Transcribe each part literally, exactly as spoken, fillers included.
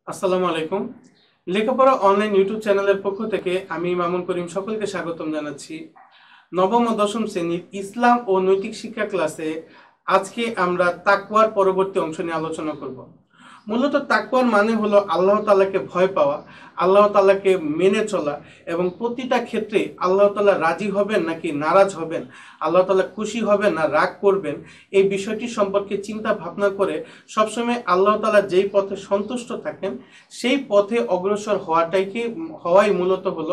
আসসালামু আলাইকুম। লেখাপড়া অনলাইন ইউটিউব চ্যানেলের পক্ষ থেকে আমি মামুন করিম সকলকে স্বাগতম জানাচ্ছি। নবম ও দশম শ্রেণীর ইসলাম ও নৈতিক শিক্ষা ক্লাসে আজকে আমরা তাকওয়ার পরবর্তী অংশ নিয়ে আলোচনা করব। মূলত তাকওয়ার মানে হলো আল্লাহ তাআলাকে ভয় পাওয়া, আল্লাহ তাআলাকে মেনে চলা এবং প্রতিটা ক্ষেত্রে আল্লাহ তাআলা রাজি হবেন নাকি নারাজ হবেন, আল্লাহ তাআলা খুশি হবেন না রাগ করবেন, এই বিষয়টি সম্পর্কে চিন্তা ভাবনা করে সবসময় আল্লাহ তাআলা যেই পথে সন্তুষ্ট থাকেন সেই পথে অগ্রসর হওয়াটাই কি হওয়াই মূলত হলো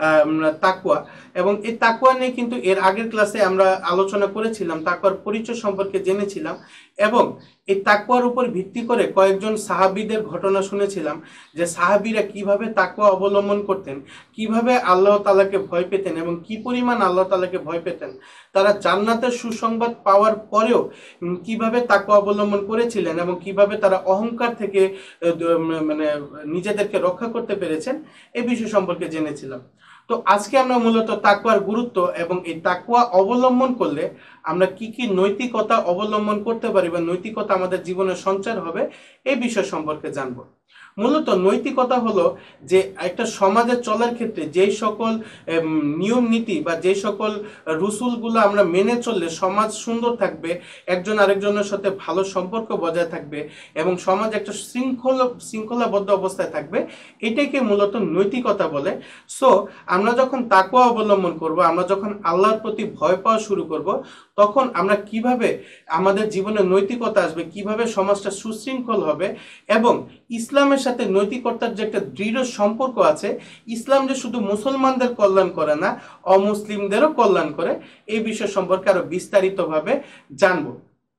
তাকওয়া। এবং এই তাকওয়া নিয়ে কিন্তু এর আগের ক্লাসে আমরা আলোচনা করেছিলাম, তাকওয়ার পরিচয় সম্পর্কে জেনেছিলাম এবং এই তাকওয়ার উপর ভিত্তি করে কয়েকজন সাহাবীদের ঘটনা শুনেছিলাম যে সাহাবীরা কিভাবে তাকওয়া অবলম্বন করতেন, কিভাবে আল্লাহ তাআলাকে ভয় পেতেন এবং কি পরিমাণ আল্লাহ তাআলাকে ভয় পেতেন। তারা জান্নাতের সুসংবাদ পাওয়ার পরেও কিভাবে তাকওয়া অবলম্বন করেছিলেন এবং কিভাবে তারা অহংকার থেকে মানে নিজেদেরকে রক্ষা করতে পেরেছেন, এই বিষয় সম্পর্কে জেনেছিলাম। তো আজকে আমরা মূলত তাকওয়ার গুরুত্ব এবং এই তাকওয়া অবলম্বন করলে আমরা কি কি নৈতিকতা অবলম্বন করতে পারি বা নৈতিকতা আমাদের জীবনে সঞ্চার হবে এই বিষয় সম্পর্কে জানবো। মূলত নৈতিকতা হলো যে একটা সমাজে চলার ক্ষেত্রে যেই সকল নিয়ম নীতি বা যে সকল রুসুলগুলো আমরা মেনে চললে সমাজ সুন্দর থাকবে, একজন আরেকজনের সাথে ভালো সম্পর্ক বজায় থাকবে এবং সমাজ একটা শৃঙ্খলা শৃঙ্খলাবদ্ধ অবস্থায় থাকবে, এটাকে মূলত নৈতিকতা বলে। সো আমরা যখন তাকওয়া অবলম্বন করব, আমরা যখন আল্লাহর প্রতি ভয় পাওয়া শুরু করব, তখন আমরা কিভাবে আমাদের জীবনে নৈতিকতা আসবে, কিভাবে সমাজটা সুশৃঙ্খল হবে এবং ইসলামের সাথে নৈতিকতার যে একটা দৃঢ় সম্পর্ক আছে, ইসলাম যে শুধু মুসলমানদের কল্যাণ করে না, অমুসলিমদেরও কল্যাণ করে, এই বিষয় সম্পর্কে আরো বিস্তারিতভাবে জানবো।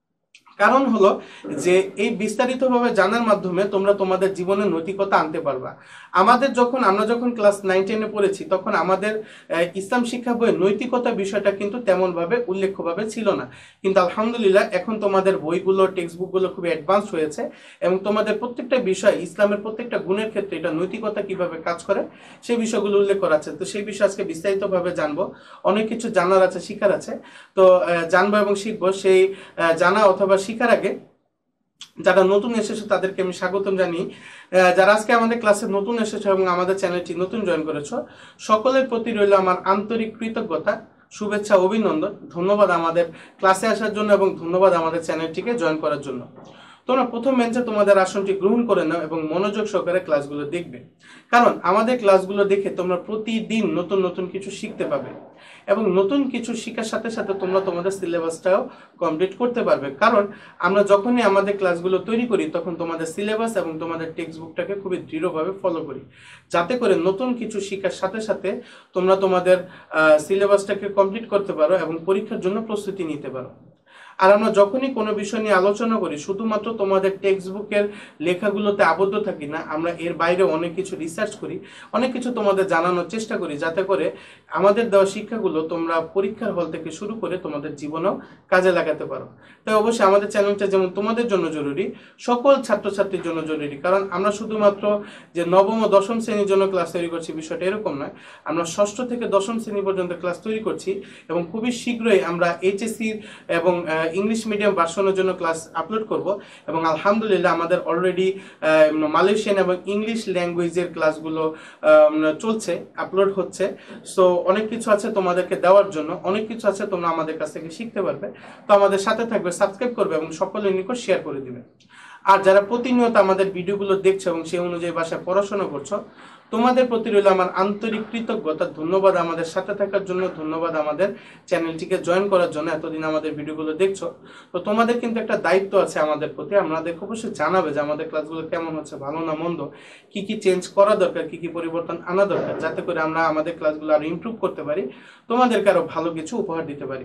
কারণ হলো যে এই বিস্তারিতভাবে জানার মাধ্যমে তোমরা তোমাদের জীবনে নৈতিকতা আনতে পারবা। আমাদের যখন আমরা যখন ক্লাস নাইন টেনে পড়েছি তখন আমাদের ইসলাম শিক্ষা বইয়ে নৈতিকতা বিষয়টা কিন্তু তেমনভাবে উল্লেখ্যভাবে ছিল না, কিন্তু আলহামদুলিল্লাহ এখন তোমাদের বইগুলো টেক্সট বুকগুলো খুব অ্যাডভান্স হয়েছে এবং তোমাদের প্রত্যেকটা বিষয় ইসলামের প্রত্যেকটা গুণের ক্ষেত্রে এটা নৈতিকতা কিভাবে কাজ করে সেই বিষয়গুলো উল্লেখ করা আছে। তো সেই বিষয়ে আজকে বিস্তারিতভাবে জানবো, অনেক কিছু জানার আছে, শিখার আছে, তো জানবো এবং শিখবো। সেই জানা অথবা শিখার আগে যারা নতুন এসেছে তাদেরকে আমি স্বাগতম জানি। যারা আজকে আমাদের ক্লাসে নতুন এসেছো এবং আমাদের চ্যানেলটি নতুন জয়েন করেছো, সকলের প্রতি রইল আমার আন্তরিক কৃতজ্ঞতা, শুভেচ্ছা, অভিনন্দন, ধন্যবাদ আমাদের ক্লাসে আসার জন্য এবং ধন্যবাদ আমাদের চ্যানেলটিকে জয়েন করার জন্য। তোমরা প্রথম বেঞ্চে তোমাদের আসনটি গ্রহণ করে নাও এবং মনোযোগ সহকারে ক্লাসগুলো দেখবে, কারণ আমাদের ক্লাসগুলো দেখে তোমরা প্রতিদিন নতুন নতুন কিছু শিখতে পাবে এবং নতুন কিছু শেখার সাথে সাথে তোমরা তোমাদের সিলেবাসটাও কমপ্লিট করতে পারবে। কারণ আমরা যখনই আমাদের ক্লাসগুলো তৈরি করি তখন তোমাদের সিলেবাস এবং তোমাদের টেক্সট বুকটাকে খুবই দৃঢ়ভাবে ফলো করি, যাতে করে নতুন কিছু শেখার সাথে সাথে তোমরা তোমাদের সিলেবাসটাকে কমপ্লিট করতে পারো এবং পরীক্ষার জন্য প্রস্তুতি নিতে পারো। আর আমরা যখনই কোনো বিষয় নিয়ে আলোচনা করি শুধুমাত্র তোমাদের টেক্সট বুকের লেখাগুলোতে আবদ্ধ থাকি না, আমরা এর বাইরে অনেক কিছু রিসার্চ করি, অনেক কিছু তোমাদের জানানোর চেষ্টা করি, যাতে করে আমাদের দেওয়া শিক্ষাগুলো তোমরা পরীক্ষার হল থেকে শুরু করে তোমাদের জীবনেও কাজে লাগাতে পারো। তাই অবশ্যই আমাদের চ্যানেলটা যেমন তোমাদের জন্য জরুরি, সকল ছাত্রছাত্রীর জন্য জরুরি। কারণ আমরা শুধুমাত্র যে নবম ও দশম শ্রেণীর জন্য ক্লাস তৈরি করছি বিষয়টা এরকম নয়, আমরা ষষ্ঠ থেকে দশম শ্রেণী পর্যন্ত ক্লাস তৈরি করছি এবং খুবই শীঘ্রই আমরা এইচএসসির এবং ইংলিশ মিডিয়াম ভার্সনের জন্য ক্লাস আপলোড করব এবং আলহামদুলিল্লাহ আমাদের অলরেডি মালয়েশিয়ান এবং ইংলিশ ল্যাঙ্গুয়েজের ক্লাসগুলো চলছে, আপলোড হচ্ছে। সো অনেক কিছু আছে তোমাদেরকে দেওয়ার জন্য, অনেক কিছু আছে তোমরা আমাদের কাছ থেকে শিখতে পারবে। তো আমাদের সাথে থাকবে, সাবস্ক্রাইব করবে এবং সকলের নিকট শেয়ার করে দিবে। আর যারা প্রতিনিয়ত আমাদের ভিডিওগুলো দেখছো এবং সেই অনুযায়ী ভাষায় পড়াশোনা করছো, তোমাদের প্রতি রইল আমার আন্তরিক কৃতজ্ঞতা, ধন্যবাদ আমাদের সাথে থাকার জন্য, ধন্যবাদ আমাদের চ্যানেলটিকে জয়েন করার জন্য, এতদিন আমাদের ভিডিওগুলো দেখছো। তো তোমাদের কিন্তু একটা দায়িত্ব আছে আমাদের প্রতি, আমাদের অবশ্যই জানাবে যে আমাদের ক্লাসগুলো কেমন হচ্ছে, ভালো না মন্দ, কি কি চেঞ্জ করা দরকার, কি কি পরিবর্তন আনা দরকার, যাতে করে আমরা আমাদের ক্লাসগুলো আরো ইমপ্রুভ করতে পারি, তোমাদেরকে আরো ভালো কিছু উপহার দিতে পারি।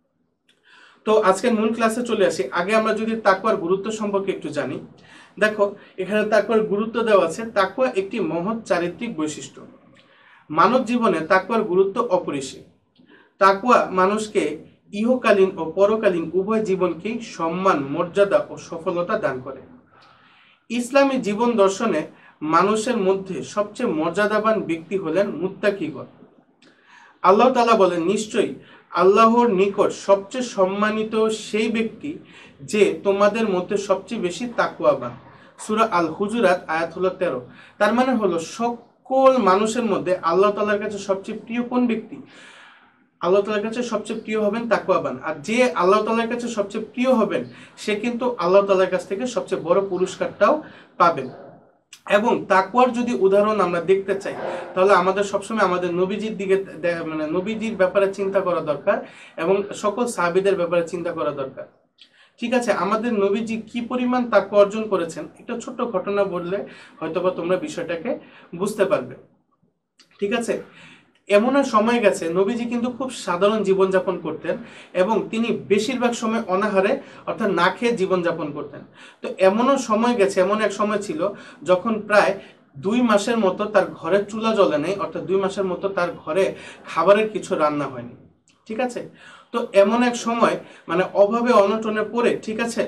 তো আজকের মূল ক্লাসে চলে আসি। আগে আমরা যদি তাকওয়ার গুরুত্ব সম্পর্কে একটু জানি। দেখো এখানে তাকওয়ার গুরুত্ব দেওয়া আছে, তাকওয়া একটি মহৎ চারিত্রিক বৈশিষ্ট্য। মানব জীবনে তাকওয়ার গুরুত্ব অপরিসীম। তাকওয়া মানুষকে ইহকালীন ও পরকালীন উভয় জীবনকেই সম্মান, মর্যাদা ও সফলতা দান করে। ইসলামী জীবন দর্শনে মানুষের মধ্যে সবচেয়ে মর্যাদাবান ব্যক্তি হলেন মুত্তাকিগণ। আল্লাহ তাআলা বলেন, নিশ্চয়ই আল্লাহর নিকট সবচেয়ে সম্মানিত সেই ব্যক্তি যে তোমাদের মধ্যে সবচেয়ে বেশি তাকওয়াবান। সূরা আল হুজুরাত আয়াত হলো তেরো। তার মানে হলো সকল মানুষের মধ্যে আল্লাহ তাআলার কাছে সবচেয়ে প্রিয় কোন ব্যক্তি? আল্লাহ তাআলার কাছে সবচেয়ে প্রিয় হবেন তাকওয়াবান। আর যে আল্লাহ তাআলার কাছে সবচেয়ে প্রিয় হবেন সে কিন্তু আল্লাহ তাআলার কাছ থেকে সবচেয়ে বড় পুরস্কারটাও পাবেন। এবং তাকওয়ার যদি উদাহরণ আমরা দেখতে চাই তাহলে আমাদের সবসময় আমাদের নবীজির দিকে মানে নবীজির ব্যাপারে চিন্তা করা দরকার এবং সকল সাহাবীদের ব্যাপারে চিন্তা করা দরকার। ঠিক আছে, আমাদের নবীজি কি পরিমাণ তাকওয়া অর্জন করেছেন একটা ছোট্ট ঘটনা বললে হয়তোবা তোমরা বিষয়টাকে বুঝতে পারবে। ঠিক আছে, এমন সময় গেছে নবীজি কিন্তু খুব সাধারণ জীবনযাপন করতেন এবং তিনি বেশিরভাগ সময় অনাহারে অর্থাৎ না খেয়ে জীবনযাপন করতেন। তো এমনও সময় গেছে, এমন এক সময় ছিল যখন প্রায় দুই মাসের মতো তার ঘরে চুলা জ্বলে নেই, অর্থাৎ দুই মাসের মতো তার ঘরে খাবারের কিছু রান্না হয়নি। ঠিক আছে, তো এমন এক সময় মানে অভাবে অনটনে পড়ে, ঠিক আছে,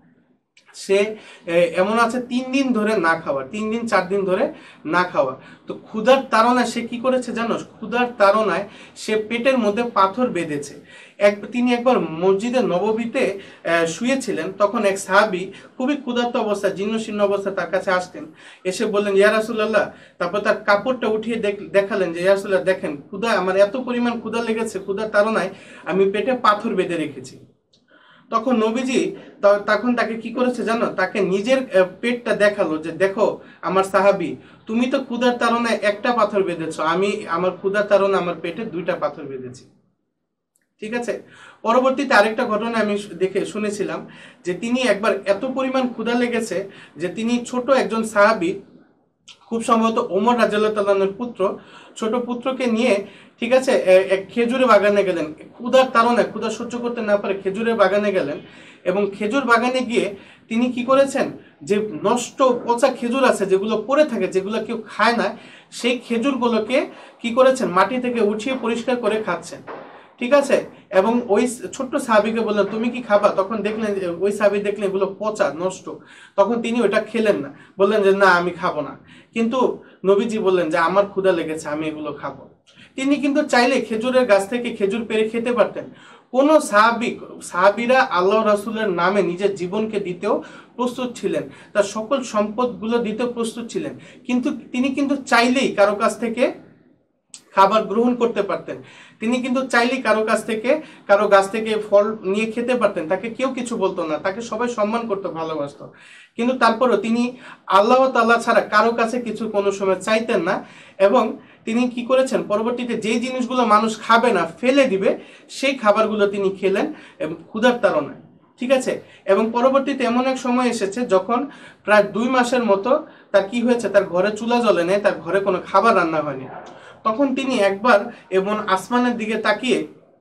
সে এমন আছে তিন দিন ধরে না খাওয়া, তিন দিন চার দিন ধরে না খাওয়া। তো ক্ষুধার তাড়নায় সে কি করেছে জানো? ক্ষুধার তাড়নায় সে পেটের মধ্যে পাথর বেঁধেছে। এক তিনি একবার মসজিদে নববীতে শুয়েছিলেন, তখন এক সাহাবী খুবই ক্ষুধার্ত অবস্থায় জীর্ণশীর্ণ অবস্থায় তার কাছে আসতেন, এসে বললেন ইয়া রাসূলুল্লাহ। তারপর তার কাপড়টা উঠিয়ে দেখালেন যে ইয়া রাসূলুল্লাহ দেখেন ক্ষুধা, আমার এত পরিমাণ ক্ষুধা লেগেছে, ক্ষুধার তাড়নায় আমি পেটে পাথর বেঁধে রেখেছি। তখন নবীজি তখন তাকে কি করেছে জানো? তাকে নিজের পেটটা দেখালো যে দেখো আমার সাহাবী, তুমি তো ক্ষুধার তাড়নায় একটা পাথর বেঁধেছো, আমি আমার ক্ষুধার তাড়নায় আমার পেটে দুইটা পাথর বেঁধেছি। ঠিক আছে, পরবর্তীতে আরেকটা ঘটনা আমি দেখে শুনেছিলাম যে তিনি একবার এত পরিমাণ ক্ষুধা লেগেছে যে তিনি ছোট একজন সাহাবী, খুব সম্ভবত ওমর রাদিয়াল্লাহু তাআলার পুত্র, ছোট পুত্রকে নিয়ে, ঠিক আছে, এক খেজুরের বাগানে গেলেন। ক্ষুধার তাড়নায় ক্ষুধা সহ্য করতে না পারে খেজুরের বাগানে গেলেন এবং খেজুর বাগানে গিয়ে তিনি কি করেছেন, যে নষ্ট পচা খেজুর আছে যেগুলো পড়ে থাকে, যেগুলো কেউ খায় না, সেই খেজুরগুলোকে কি করেছেন, মাটি থেকে উঠিয়ে পরিষ্কার করে খাচ্ছেন। ঠিক আছে, এবং ওই ছোট্ট সাহাবীকে বললেন তুমি কি খাবা? তখন দেখলেন ওই সাহাবী দেখলেন এগুলো পচা নষ্ট, তখন তিনি ওটা খেলেন না, বললেন যে না আমি খাবো না। কিন্তু নবীজি বললেন যে আমার ক্ষুধা লেগেছে, আমি এগুলো খাবো। তিনি কিন্তু চাইলে খেজুরের গাছ থেকে খেজুর পেড়ে খেতে পারতেন। কোন সাহাবী সাহাবীরা আল্লাহ রাসূলের নামে নিজের জীবনকে দিতেও প্রস্তুত ছিলেন, তার সকল সম্পদগুলো দিতেও প্রস্তুত ছিলেন, কিন্তু তিনি কিন্তু চাইলেই কারো কাছ থেকে খাবার গ্রহণ করতে পারতেন। তিনি কিন্তু চাইলেই কারো কাছ থেকে কারো গাছ থেকে ফল নিয়ে খেতে পারতেন, তাকে কেউ কিছু বলতো না, তাকে সবাই সম্মান করতো, ভালোবাসতো। কিন্তু তারপরেও তিনি আল্লাহ তাআলা ছাড়া কারো কাছে কিছু কোনো সময় চাইতেন না এবং তিনি কি করেছেন, পরবর্তীতে যেই জিনিসগুলো মানুষ খাবে না ফেলে দিবে সেই খাবারগুলো তিনি খেলেন এবং ক্ষুধার তাড়নায়। ঠিক আছে, এবং পরবর্তীতে এমন এক সময় এসেছে যখন প্রায় দুই মাসের মতো তার কি হয়েছে, তার ঘরে চুলা জ্বলে নেই, তার ঘরে কোনো খাবার রান্না হয়নি। তখন তিনি একবার এবং আসমানের দিকে তাকিয়ে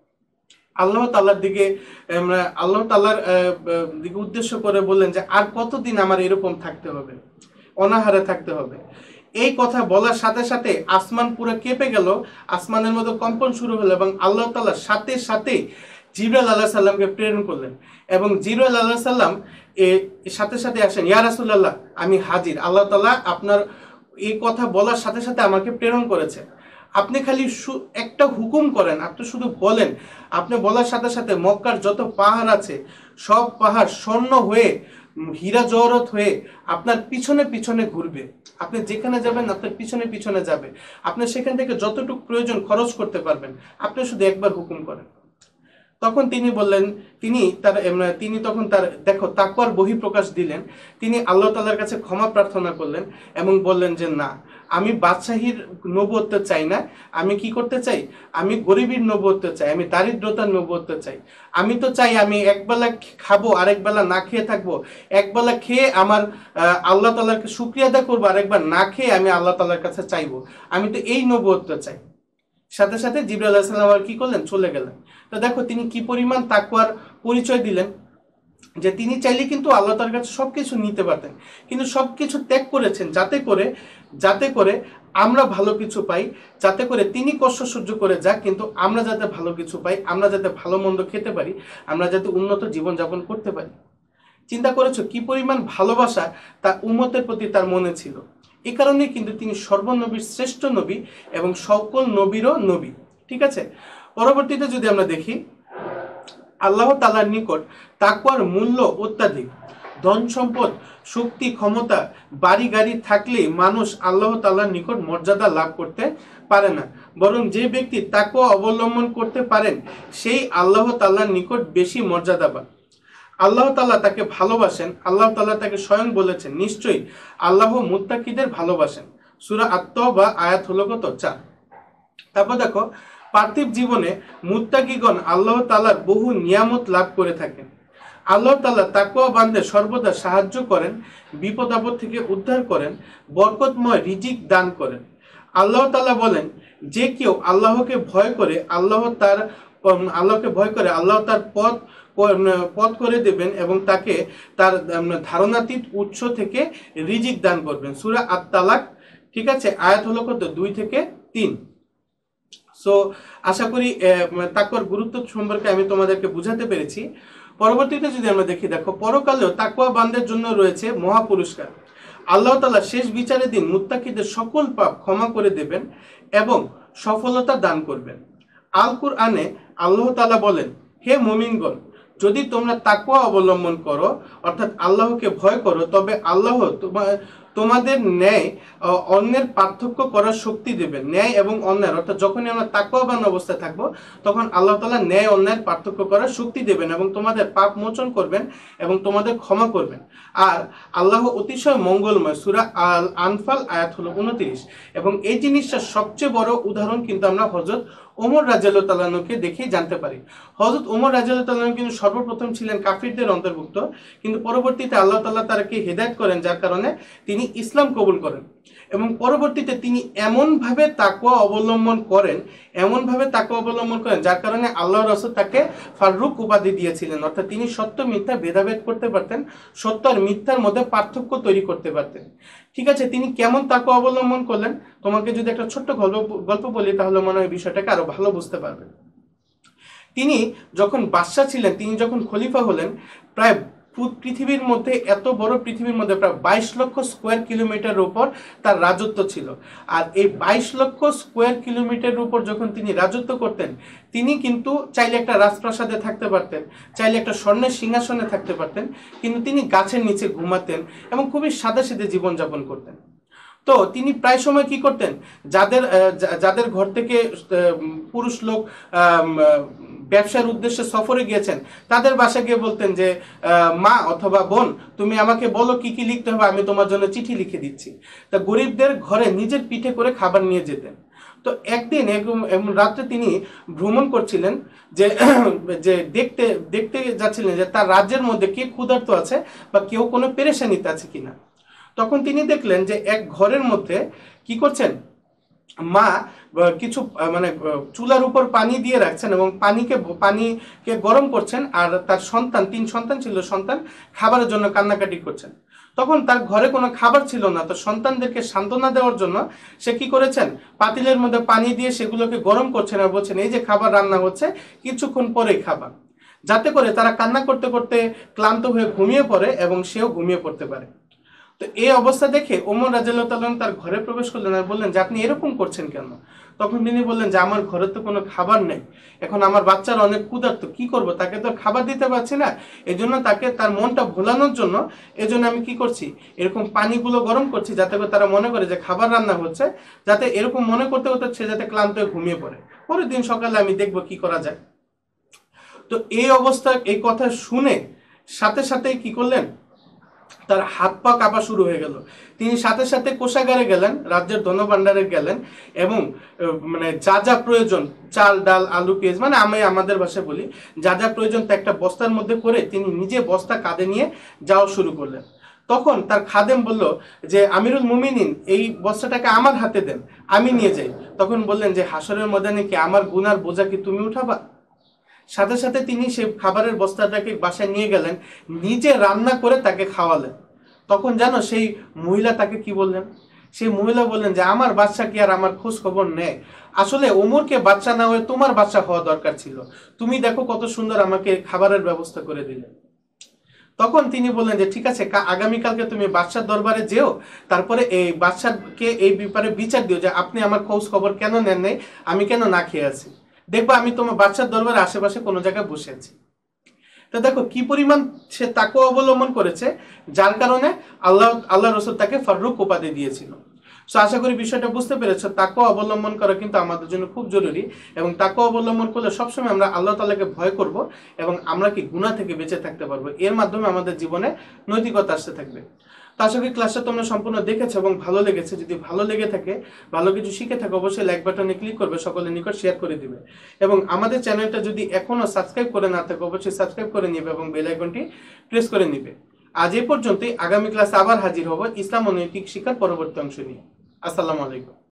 আল্লাহ তাআলার দিকে আল্লাহ তাআলার দিকে উদ্দেশ্য করে বললেন যে আর কতদিন আমার এরকম থাকতে হবে, অনাহারে থাকতে হবে। এই কথা বলার সাথে সাথে আসমান পুরো কেঁপে গেল, আসমানের মধ্যে কম্পন শুরু হলো এবং আল্লাহ তাআলা সাথে সাথে জিবরাইল আলাইহিস সালামকে প্রেরণ করলেন এবং জিবরাইল আলাইহিস সালাম এর সাথে সাথে আসেন, ইয়া রাসূলুল্লাহ আমি হাজির, আল্লাহ তাআলা আপনার এই কথা বলার সাথে সাথে আমাকে প্রেরণ করেছে, আপনি খালি একটা হুকুম করেন, আপনি শুধু বলেন। আপনি বলার সাথে সাথে মক্কার যত পাহাড় আছে সব পাহাড় স্বর্ণ হয়ে হীরা জহরত হয়ে আপনার পিছনে পিছনে ঘুরবে, আপনি যেখানে যাবেন আপনার পিছনে পিছনে যাবে, আপনি সেখান থেকে যতটুকু প্রয়োজন খরচ করতে পারবেন, আপনি শুধু একবার হুকুম করেন। তখন তিনি বললেন, তিনি তার তিনি তখন তার দেখো তাকওয়ার বহিঃপ্রকাশ দিলেন, তিনি আল্লাহ তাআলার কাছে ক্ষমা প্রার্থনা করলেন এবং বললেন যে না আমি বাদশাহীর নবুয়ত চাই না, আমি কি করতে চাই, আমি গরিবীর নবুয়ত চাই, আমি দারিদ্রতার নবুয়ত চাই। আমি তো চাই আমি একবেলা খাবো আরেক বেলা না খেয়ে থাকবো, একবেলা খেয়ে আমার আল্লাহ তাআলাকে শুকরিয়া আদায় করবো, আরেকবার না খেয়ে আমি আল্লাহ তাআলার কাছে চাইবো, আমি তো এই নবুয়ত চাই। সাথে সাথে জিবরাইল আলাইহিস সালাম আর কি করলেন, চলে গেলেন। তো দেখো তিনি কি পরিমাণ তাকওয়ার পরিচয় দিলেন, যে তিনি চাইলে কিন্তু আল্লাহ তাআলার কাছে সবকিছু নিতে পারতেন, কিন্তু সবকিছু ত্যাগ করেছেন যাতে করে যাতে করে আমরা ভালো কিছু পাই, যাতে করে তিনি কষ্ট সহ্য করে যাক কিন্তু আমরা যাতে ভালো কিছু পাই, আমরা যাতে ভালো মন্দ খেতে পারি, আমরা যাতে উন্নত জীবনযাপন করতে পারি। চিন্তা করেছো কি পরিমাণ ভালোবাসা তার উম্মতের প্রতি তার মনে ছিল। এই কারণে কিন্তু তিনি সর্বনবীর শ্রেষ্ঠ নবী এবং সকল নবীরও নবী। ঠিক আছে, পরবর্তীতে যদি আমরা দেখি আল্লাহ তাআলার নিকট তাকওয়ার মূল্য অত্যাধিক। ধন সম্পদ, শক্তি, ক্ষমতা, বাড়ি গাড়ি থাকলে মানুষ আল্লাহ তাআলার নিকট মর্যাদা লাভ করতে পারে না, বরং যে ব্যক্তি তাকওয়া অবলম্বন করতে পারেন সেই আল্লাহ তাআলার নিকট বেশি মর্যাদাবান। আল্লাহ তাআলা তাকে ভালোবাসেন। আল্লাহ তাআলা তাকে স্বয়ং বলেছেন, নিশ্চয়ই আল্লাহ মুত্তাকিদের ভালোবাসেন। সূরা আত-তাওবা আয়াত হলো কত? চার। তারপর দেখো, পার্থিব জীবনে মুত্তাকিগণ আল্লাহ তাআলার বহু নিয়ামত লাভ করে থাকেন। আল্লাহ তাআলা তাকওয়াবানদের সর্বদা সাহায্য করেন, বিপদ আপদ থেকে উদ্ধার করেন, বরকতময় রিজিক দান করেন। আল্লাহ তাআলা বলেন, যে কেউ আল্লাহকে ভয় করে আল্লাহ তার আল্লাহকে ভয় করে আল্লাহ তার পথ পথ করে দেবেন এবং তাকে তার ধারণাতীত উৎস থেকে রিজিক দান করবেন। সূরা আত-তালাক, ঠিক আছে, আয়াত হলো কত? দুই থেকে তিন। সো আশা করি তাকওয়ার গুরুত্ব সম্পর্কে আমি তোমাদেরকে বুঝাতে পেরেছি। পরবর্তীতে যদি আমরা দেখি, দেখো, পরকালেও তাকওয়াবানদের জন্য রয়েছে মহা পুরস্কার। আল্লাহ তাআলা শেষ বিচারের দিন মুত্তাকিদের সকল পাপ ক্ষমা করে দেবেন এবং সফলতা দান করবেন। আল কুরআনে আল্লাহ তাআলা বলেন, হে মুমিনগণ, যদি তোমরা তাকওয়া অবলম্বন করো, অর্থাৎ আল্লাহকে ভয় করো, তবে আল্লাহ তোমাদের ন্যায় অন্যের পার্থক্য করার শক্তি দেবেন। ন্যায় এবং অন্যায়, অর্থাৎ যখনই আমরা তাকওয়াবান অবস্থায় থাকবো তখন আল্লাহ তাআলা ন্যায় অন্যায়ের পার্থক্য করার শক্তি দেবেন এবং তোমাদের পাপ মোচন করবেন এবং তোমাদের ক্ষমা করবেন। আর আল্লাহ অতিশয় মঙ্গলময়। সূরা আল আনফাল আয়াত হলো উনত্রিশ। এবং এই জিনিসটার সবচেয়ে বড় উদাহরণ কিন্তু আমরা হযরত ওমর রাদিয়াল্লাহু তাআলা আনহুকে দেখেই জানতে পারি। হযরত ওমর রাদিয়াল্লাহু তাআলা আনহু কিন্তু সর্বপ্রথম ছিলেন কাফিরদের অন্তর্ভুক্ত, কিন্তু পরবর্তীতে আল্লাহ তাআলা তাকে হেদায়েত করেন, যার কারণে তিনি ইসলাম কবুল করেন। এবং পরবর্তীতে তিনি এমনভাবে তাকওয়া অবলম্বন করেন এমনভাবে তাকওয়া অবলম্বন করেন যার কারণে আল্লাহর রাসূল তাকে ফারুক উপাধি দিয়েছিলেন। অর্থাৎ তিনি সত্য মিথ্যা ভেদাভেদ করতে পারতেন, সত্য আর মিথ্যার মধ্যে পার্থক্য তৈরি করতে পারতেন। ঠিক আছে, তিনি কেমন তাকওয়া অবলম্বন করলেন, তোমাকে যদি একটা ছোট্ট গল্প গল্প বলি তাহলে মনে হয় বিষয়টাকে আরো ভালো বুঝতে পারবেন। তিনি যখন বাদশা ছিলেন, তিনি যখন খলিফা হলেন, প্রায় পৃথিবীর মধ্যে এত বড় পৃথিবীর মধ্যে প্রায় বাইশ লক্ষ স্কোয়ার কিলোমিটার উপর তার রাজত্ব ছিল। আর এই বাইশ লক্ষ স্কোয়ার কিলোমিটার উপর যখন তিনি রাজত্ব করতেন, তিনি কিন্তু চাইলে একটা রাজপ্রাসাদে থাকতে পারতেন, চাইলে একটা স্বর্ণের সিংহাসনে থাকতে পারতেন, কিন্তু তিনি গাছের নিচে ঘুমাতেন এবং খুবই সাদাসিধে জীবনযাপন করতেন। তো তিনি প্রায় সময় কি করতেন, যাদের যাদের ঘর থেকে পুরুষ লোক ব্যবসার উদ্দেশ্যে সফরে গিয়েছেন তাদের বাসায় গিয়ে বলতেন যে মা অথবা বোন, তুমি আমাকে বলো কি কি লিখতে হবে, আমি তোমার জন্য চিঠি লিখে দিচ্ছি। তা গরিবদের ঘরে নিজের পিঠে করে খাবার নিয়ে যেতেন। তো একদিন এমন রাত্রে তিনি ভ্রমণ করছিলেন, যে যে দেখতে দেখতে যাচ্ছিলেন যে তার রাজ্যের মধ্যে কে ক্ষুধার্ত আছে বা কেউ কোনো পেরেশানিতে আছে কিনা। তখন তিনি দেখলেন যে এক ঘরের মধ্যে কি করছেন, মা কিছু মানে চুলার উপর পানি দিয়ে রাখছেন এবং পানিকে পানিকে গরম করছেন, আর তার সন্তান, তিন সন্তান ছিল, সন্তান খাবারের জন্য কান্নাকাটি করছেন। তখন তার ঘরে কোনো খাবার ছিল না, তো সন্তানদেরকে সান্ত্বনা দেওয়ার জন্য সে কি করেছেন, পাতিলের মধ্যে পানি দিয়ে সেগুলোকে গরম করছেন আর বলছেন এই যে খাবার রান্না হচ্ছে, কিছুক্ষণ পরেই খাবার, যাতে করে তারা কান্না করতে করতে ক্লান্ত হয়ে ঘুমিয়ে পড়ে এবং সেও ঘুমিয়ে পড়তে পারে। তো এই অবস্থা দেখে ওমর রাদিয়াল্লাহু তাআলা তার ঘরে প্রবেশ করলেন আর বললেন যে আপনি এরকম করছেন কেন। তখন তিনি বললেন যে আমার ঘরে তো কোনো খাবার নেই, এখন আমার বাচ্চার অনেক ক্ষুধার্ত, কি করব, তাকে তো খাবার দিতে পারছি না, এজন্য তাকে তার মনটা ভোলানোর জন্য এজন্য আমি কি করছি, এরকম পানিগুলো গরম করছি, যাতে করে তারা মনে করে যে খাবার রান্না হচ্ছে, যাতে এরকম মনে করতে করতে সে যাতে ক্লান্ত হয়ে ঘুমিয়ে পড়ে, পরের দিন সকালে আমি দেখবো কি করা যায়। তো এই অবস্থা, এই কথা শুনে সাথে সাথে কি করলেন, তার হাত পা কাঁপা শুরু হয়ে গেল। তিনি সাথে সাথে কোষাগারে গেলেন, রাজ্যের ধনভাণ্ডারে গেলেন এবং মানে যা যা প্রয়োজন, চাল ডাল আলু পেঁয়াজ, মানে আমি আমাদের ভাষায় বলি যা যা প্রয়োজন তা একটা বস্তার মধ্যে করে তিনি নিজে বস্তা কাঁধে নিয়ে যাওয়া শুরু করলেন। তখন তার খাদেম বলল যে আমিরুল মুমিনিন, এই বস্তাটাকে আমার হাতে দেন, আমি নিয়ে যাই। তখন বললেন যে হাসরের ময়দানে কি আমার গুনার বোঝা কি তুমি উঠাবা? সাথে সাথে তিনি সেই খাবারের বস্তাটাকে বাসায় নিয়ে গেলেন, নিজে রান্না করে তাকে খাওয়ালেন। তখন জানো সেই মহিলা তাকে কি বললেন, সেই মহিলা বললেন যে আমার বাচ্চা কি আর আমার খোঁজ খবর নেয়, আসলে ওমরকে বাচ্চা না হয়ে তোমার বাচ্চা হওয়া দরকার ছিল, তুমি দেখো কত সুন্দর আমাকে খাবারের ব্যবস্থা করে দিলে। তখন তিনি বললেন যে ঠিক আছে, আগামীকালকে তুমি বাদশার দরবারে যেও, তারপরে এই বাদশাকে এই ব্যাপারে বিচার দিও যে আপনি আমার খোঁজ খবর কেন নেন নাই, আমি কেন না খেয়ে আছি, দেখবো আমি তোমার বাদশার দরবারে আশেপাশে কোনো জায়গায় বসে আছি। তো দেখো কি পরিমাণ সে তাকওয়া অবলম্বন করেছে, যার কারণে আল্লাহ আল্লাহ রসুল তাকে ফারুক উপাধি দিয়েছিল। সো আশা করি বিষয়টা বুঝতে পেরেছো, তাকওয়া অবলম্বন করা কিন্তু আমাদের জন্য খুব জরুরি, এবং তাকওয়া অবলম্বন করলে সবসময় আমরা আল্লাহ তাআলাকে ভয় করব এবং আমরা কি গুনাহ থেকে বেঁচে থাকতে পারবো। এর মাধ্যমে আমাদের জীবনে নৈতিকতা আসতে থাকবে। তো আশা করি ক্লাসটা তোমরা সম্পূর্ণ দেখেছো এবং ভালো লেগেছে। যদি ভালো লেগে থাকে, ভালো কিছু শিখে থাকে, অবশ্যই লাইক বাটনে ক্লিক করবে, সকলের নিকট শেয়ার করে দিবে, এবং আমাদের চ্যানেলটা যদি এখনো সাবস্ক্রাইব করে না থাকে অবশ্যই সাবস্ক্রাইব করে নিবে এবং বেল আইকনটি প্রেস করে নিবে। আজ এই পর্যন্তই। আগামী ক্লাসে আবার হাজির হব ইসলাম ও নৈতিক শিক্ষার পরবর্তী অংশ নিয়ে। আসসালামু আলাইকুম।